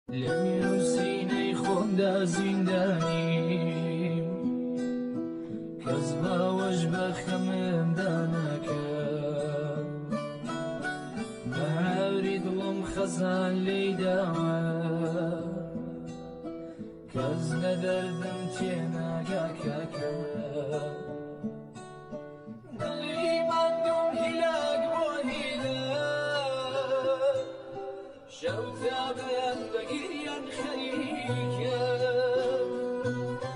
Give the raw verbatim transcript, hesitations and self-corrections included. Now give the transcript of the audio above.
لەمیر و سینەی خۆمدا زیندانیم کەس باوەش بە خەممدا ناکات بە هاوری دڵم خەزان لێی داوە کەس لە دەردم تێناگا کاکە دڵی ماندوم هیلاک بۆ هیلا شەو تا بەیان بە گریان خەریکە